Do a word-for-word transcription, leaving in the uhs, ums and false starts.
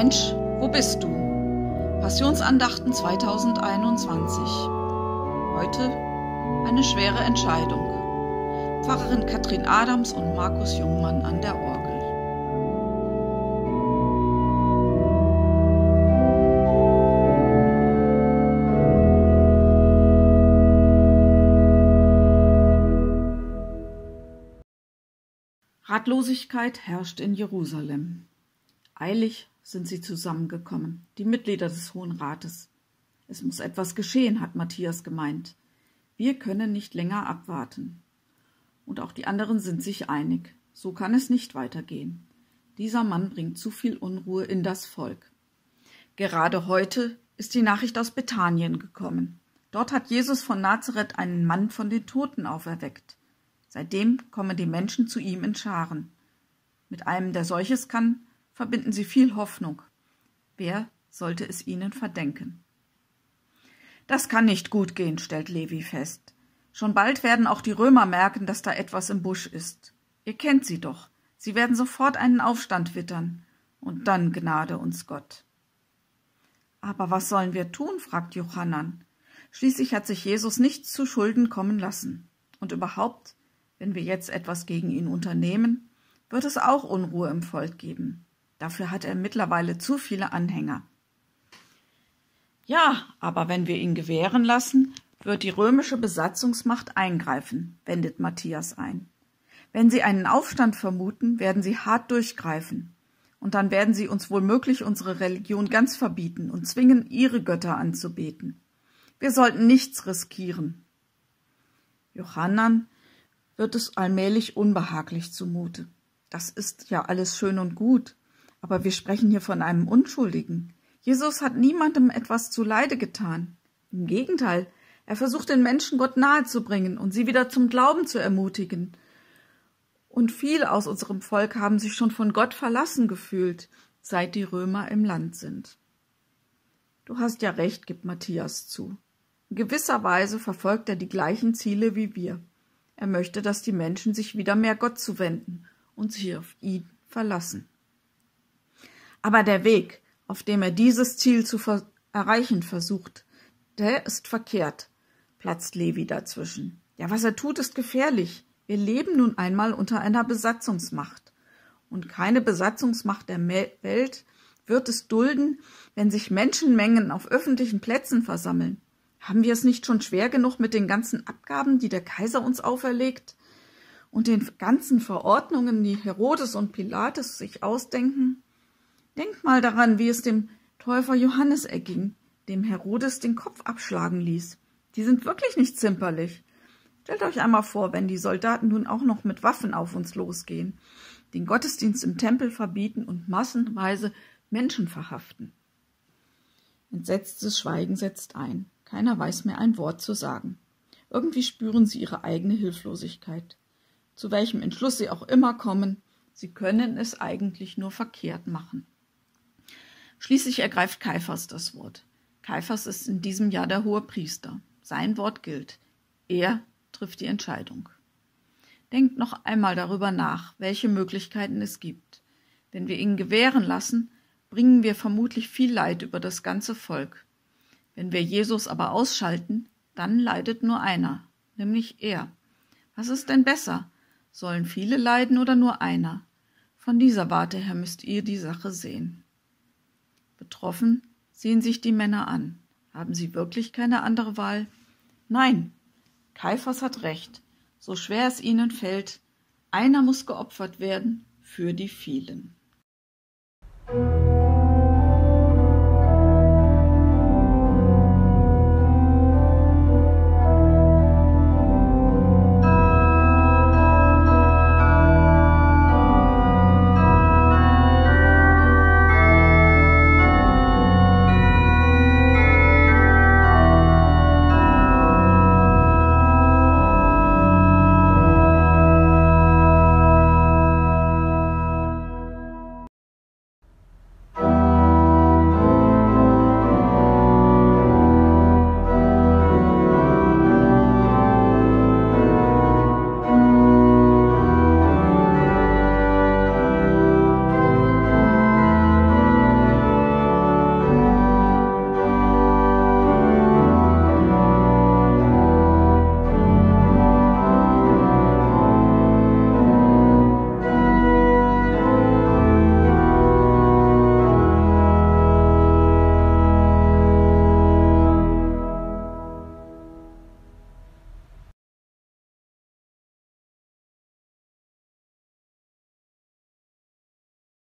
Mensch, wo bist du? Passionsandachten zweitausendeinundzwanzig. Heute eine schwere Entscheidung. Pfarrerin Katrin Adams und Markus Jungmann an der Orgel. Ratlosigkeit herrscht in Jerusalem. Eilig sind sie zusammengekommen, die Mitglieder des Hohen Rates. Es muss etwas geschehen, hat Matthias gemeint. Wir können nicht länger abwarten. Und auch die anderen sind sich einig. So kann es nicht weitergehen. Dieser Mann bringt zu viel Unruhe in das Volk. Gerade heute ist die Nachricht aus Bethanien gekommen. Dort hat Jesus von Nazareth einen Mann von den Toten auferweckt. Seitdem kommen die Menschen zu ihm in Scharen. Mit einem, der solches kann, verbinden sie viel Hoffnung. Wer sollte es ihnen verdenken? Das kann nicht gut gehen, stellt Levi fest. Schon bald werden auch die Römer merken, dass da etwas im Busch ist. Ihr kennt sie doch. Sie werden sofort einen Aufstand wittern. Und dann gnade uns Gott. Aber was sollen wir tun, fragt Johannan. Schließlich hat sich Jesus nichts zu Schulden kommen lassen. Und überhaupt, wenn wir jetzt etwas gegen ihn unternehmen, wird es auch Unruhe im Volk geben. Dafür hat er mittlerweile zu viele Anhänger. Ja, aber wenn wir ihn gewähren lassen, wird die römische Besatzungsmacht eingreifen, wendet Matthias ein. Wenn sie einen Aufstand vermuten, werden sie hart durchgreifen. Und dann werden sie uns womöglich unsere Religion ganz verbieten und zwingen, ihre Götter anzubeten. Wir sollten nichts riskieren. Johannan wird es allmählich unbehaglich zumute. Das ist ja alles schön und gut, aber wir sprechen hier von einem Unschuldigen. Jesus hat niemandem etwas zuleide getan. Im Gegenteil, er versucht den Menschen Gott nahezubringen und sie wieder zum Glauben zu ermutigen. Und viele aus unserem Volk haben sich schon von Gott verlassen gefühlt, seit die Römer im Land sind. Du hast ja recht, gibt Matthias zu. In gewisser Weise verfolgt er die gleichen Ziele wie wir. Er möchte, dass die Menschen sich wieder mehr Gott zuwenden und sich auf ihn verlassen. Aber der Weg, auf dem er dieses Ziel zu ver- erreichen versucht, der ist verkehrt, platzt Levi dazwischen. Ja, was er tut, ist gefährlich. Wir leben nun einmal unter einer Besatzungsmacht. Und keine Besatzungsmacht der Me- Welt wird es dulden, wenn sich Menschenmengen auf öffentlichen Plätzen versammeln. Haben wir es nicht schon schwer genug mit den ganzen Abgaben, die der Kaiser uns auferlegt, und den ganzen Verordnungen, die Herodes und Pilatus sich ausdenken? Denkt mal daran, wie es dem Täufer Johannes erging, dem Herodes den Kopf abschlagen ließ. Die sind wirklich nicht zimperlich. Stellt euch einmal vor, wenn die Soldaten nun auch noch mit Waffen auf uns losgehen, den Gottesdienst im Tempel verbieten und massenweise Menschen verhaften. Entsetztes Schweigen setzt ein. Keiner weiß mehr ein Wort zu sagen. Irgendwie spüren sie ihre eigene Hilflosigkeit. Zu welchem Entschluss sie auch immer kommen, sie können es eigentlich nur verkehrt machen. Schließlich ergreift Kaiphas das Wort. Kaiphas ist in diesem Jahr der Hohepriester. Sein Wort gilt. Er trifft die Entscheidung. Denkt noch einmal darüber nach, welche Möglichkeiten es gibt. Wenn wir ihn gewähren lassen, bringen wir vermutlich viel Leid über das ganze Volk. Wenn wir Jesus aber ausschalten, dann leidet nur einer, nämlich er. Was ist denn besser? Sollen viele leiden oder nur einer? Von dieser Warte her müsst ihr die Sache sehen. Betroffen sehen sich die Männer an. Haben sie wirklich keine andere Wahl? Nein, Kaiphas hat recht. So schwer es ihnen fällt, einer muss geopfert werden für die vielen.